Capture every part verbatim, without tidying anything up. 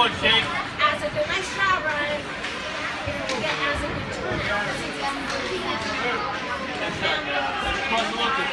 on, Shane. As a good, nice job, Ryan. Again, as a good turnout. That's exactly what he had to do. That's not bad. That's across the look.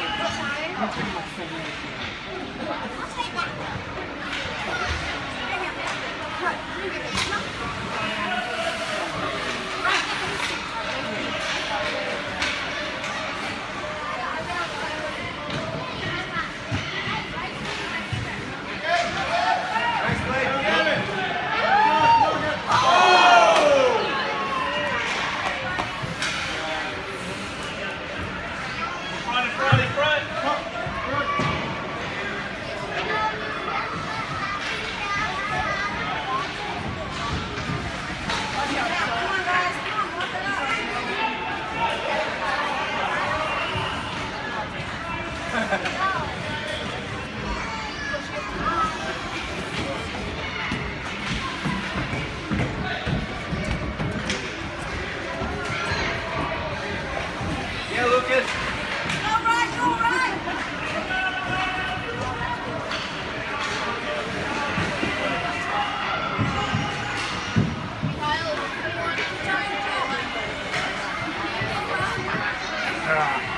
Yeah, Lucas. Go, Ryan, go, Ryan. Ah.